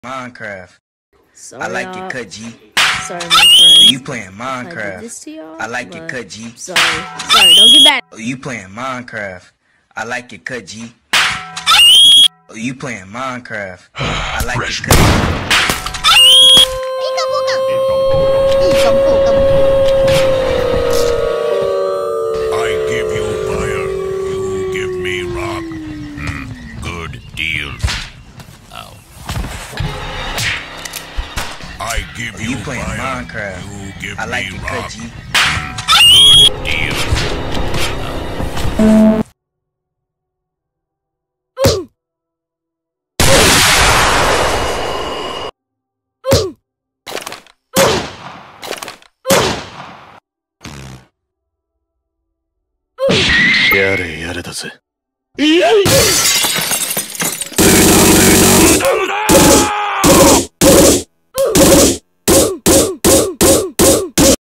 Minecraft. Sorry, I like your cut, G. Sorry, my friend. You playing Minecraft. I did this to y'all, I like your cut, G. Sorry, don't get mad. You playing Minecraft. I like your cut, G. You playing Minecraft. I like your cut, G. I give you fire, you give me rock. Good deal. Ow. I give you playing fire, Minecraft. you give I like me your rock. cut, G. Good deal. やれやれだぜ。 無駄無駄無駄無駄